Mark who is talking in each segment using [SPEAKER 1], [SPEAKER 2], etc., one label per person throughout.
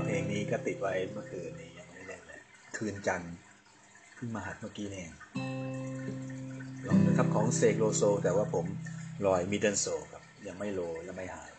[SPEAKER 1] เพลงนี้ก็ติดไว้เมื่อคืนนี้ยังไม่ได้เล่นเลยคืนจันทร์เพิ่งมาหัดเมื่อกี้เองลองนะครับของเสกโลโซแต่ว่าผมลอยมิดเดิลโซครับยังไม่โลยังไม่หาย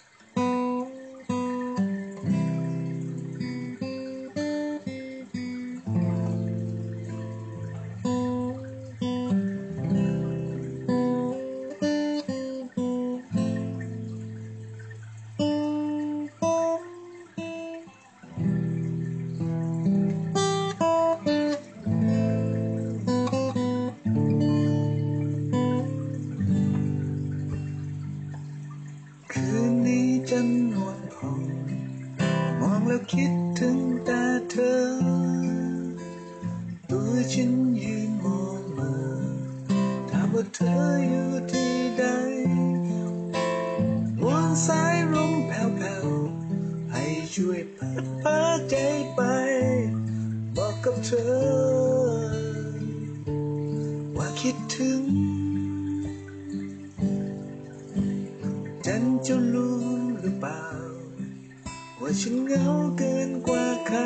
[SPEAKER 2] คืนนี้จันทร์นวลผ่องมองแล้วคิดถึงแต่เธอตัวฉันยืนมองมาถามว่าเธออยู่ที่ใดวอนสายลมแผ่วๆให้ช่วยพัดพาใจไปบอกกับเธอว่าคิดถึงจันจะรู้หรือเปล่าว่าฉันเหงาเกินกว่าใคร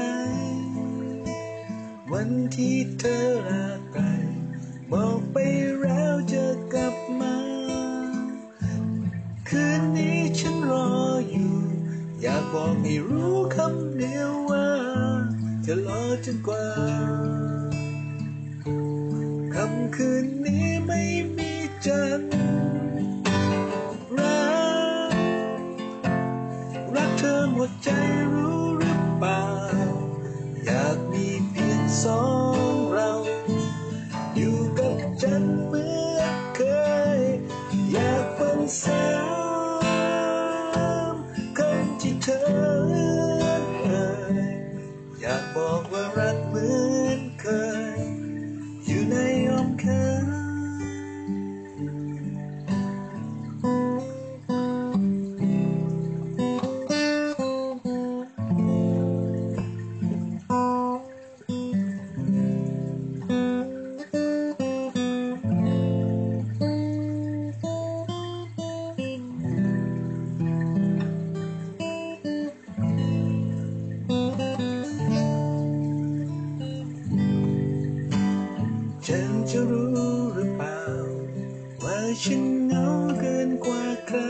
[SPEAKER 2] วันที่เธอลาไกลบอกไปแล้วจะกลับมาคืนนี้ฉันรออยู่อยากบอกให้รู้คำเดียวว่าจะรอจนกว่าค่ำคืนนี้ไม่มีจันทร์รักเธอหมดใจรู้หรือเปล่าอยากมีเพียงสองเราอยู่กับจันทร์เหมือนเคยอยากฟังซ้ำคำที่เธอเอ่ยอยากบอกว่ารักเหมือนเคยอยู่ในอ้อมแขนฉันจะรู้หรือเปล่าว่าฉันเหงาเกินกว่าใคร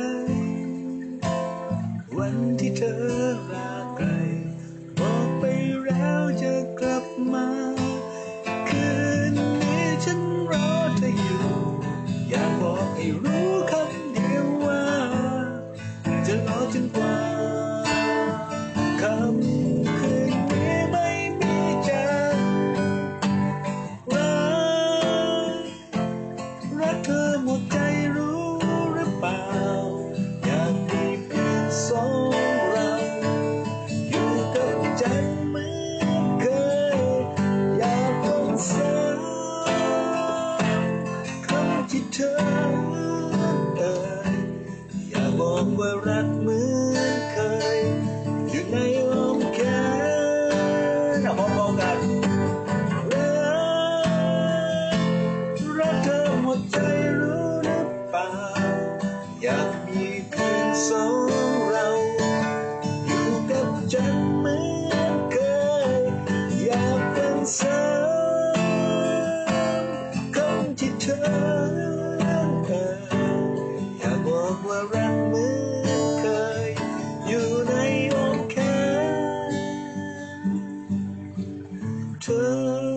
[SPEAKER 2] วันที่เธอลาไกลบอกไปแล้วจะกลับมาคืนนี้ฉันรอเธออยู่อยากบอกให้รู้คำเดียวว่าจะรอจนกว่าค่ำคืนนี้ไม่มีจันทร์รักเธอหมดใจรู้หรือเปล่าอยากมีเพียงสองเราอยู่กับจันทร์เหมือนเคยอยากฟังซ้ำคำที่เธอเอ่ยอยากบอกว่ารักเหมือนเคยอยู่ในอ้อมแขนมองกันรักเธอหมดใจรู้หรือเปล่าอยากมีเพียงสองเราอยู่กับจันทร์เหมือนเคยอยากฟังซ้ำคำที่เธอเอ่ยอยากบอกว่ารักเหมือนเคยอยู่ในอ้อมแขนเธอ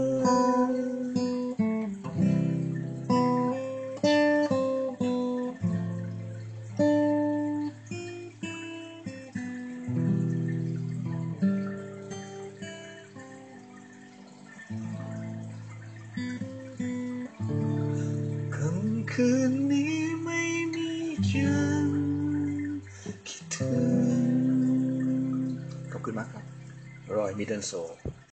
[SPEAKER 2] ค่ำคืนนี้ไม่มีจันทร์คิดถึง
[SPEAKER 1] ขอบคุณมากครับรอยมิดเดิลโซ